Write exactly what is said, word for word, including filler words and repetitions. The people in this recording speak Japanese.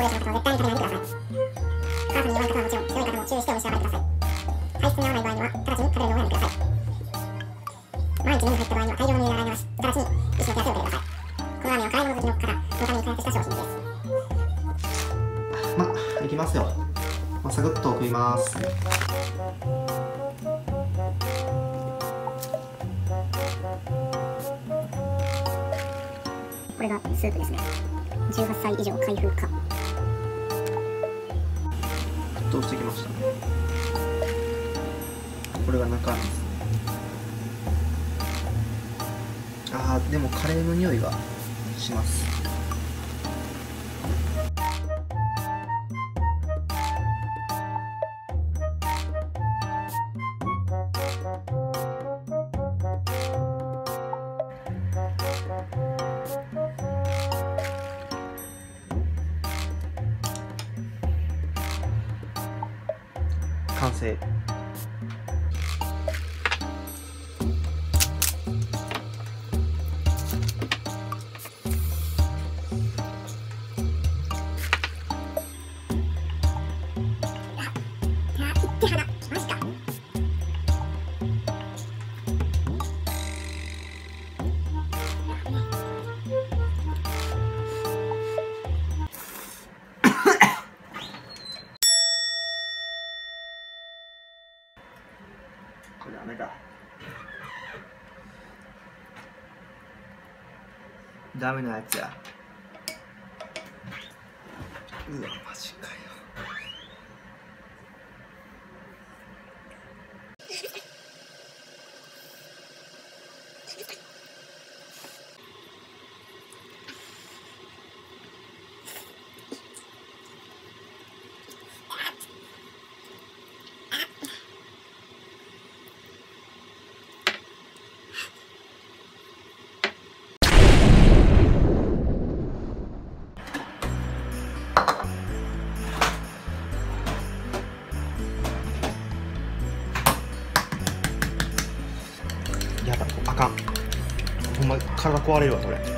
齢者の方は絶対に食べないでください。母さんに言わん方はもちろん、強い方も注意してお召し上がりください。体質に合わない場合には直ちに食べるのをやめてください。万一目に入った場合には大量の水で洗い流し、直ちに医師の手当てを受けてください。このラーメンは辛いもの好きの方のために開発した商品です。 まあ、いきますよ。まあ、サクッと食います。 これがスープですね。じゅうはっさい以上開封か。 沸騰してきましたね。これが中ですね。あー、でもカレーの匂いがします。完成。これダメだ。ダメなやつや。うわ、マジかよ。やばい、あかん。ほんま体壊れるわ、これ。